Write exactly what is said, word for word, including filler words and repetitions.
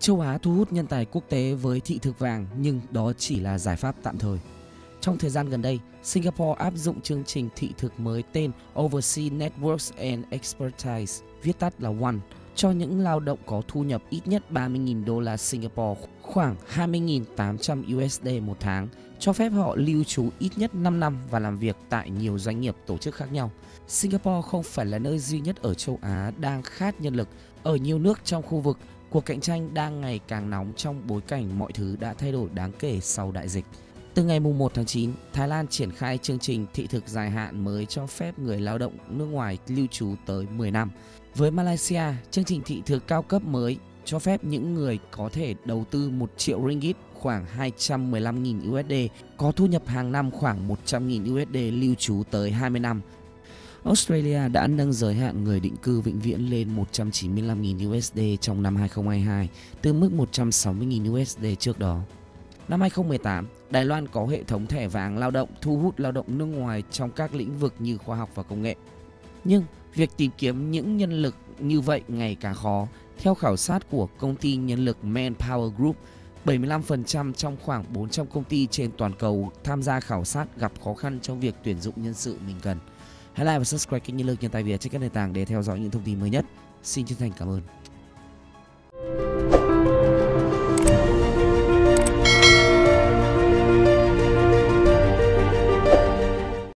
châu Á thu hút nhân tài quốc tế với thị thực vàng, nhưng đó chỉ là giải pháp tạm thời. Trong thời gian gần đây, Singapore áp dụng chương trình thị thực mới tên Overseas Networks and Expertise, viết tắt là O N E, cho những lao động có thu nhập ít nhất ba mươi nghìn đô la Singapore, khoảng hai mươi nghìn tám trăm u ét đê một tháng, cho phép họ lưu trú ít nhất năm năm và làm việc tại nhiều doanh nghiệp tổ chức khác nhau. Singapore không phải là nơi duy nhất ở châu Á đang khát nhân lực. Ở nhiều nước trong khu vực, cuộc cạnh tranh đang ngày càng nóng trong bối cảnh mọi thứ đã thay đổi đáng kể sau đại dịch. Từ ngày mùng một tháng chín, Thái Lan triển khai chương trình thị thực dài hạn mới cho phép người lao động nước ngoài lưu trú tới mười năm. Với Malaysia, chương trình thị thực cao cấp mới cho phép những người có thể đầu tư một triệu ringgit, khoảng hai trăm mười lăm nghìn u ét đê, có thu nhập hàng năm khoảng một trăm nghìn u ét đê lưu trú tới hai mươi năm. Australia đã nâng giới hạn người định cư vĩnh viễn lên một trăm chín mươi lăm nghìn u ét đê trong năm hai không hai hai, từ mức một trăm sáu mươi nghìn u ét đê trước đó. Năm hai không một tám, Đài Loan có hệ thống thẻ vàng lao động thu hút lao động nước ngoài trong các lĩnh vực như khoa học và công nghệ. Nhưng việc tìm kiếm những nhân lực như vậy ngày càng khó. Theo khảo sát của công ty nhân lực Manpower Group, bảy mươi lăm phần trăm trong khoảng bốn trăm công ty trên toàn cầu tham gia khảo sát gặp khó khăn trong việc tuyển dụng nhân sự mình cần. Hãy like và subscribe kênh Nhân lực Nhân tài Việt trên các nền tảng để theo dõi những thông tin mới nhất. Xin chân thành cảm ơn.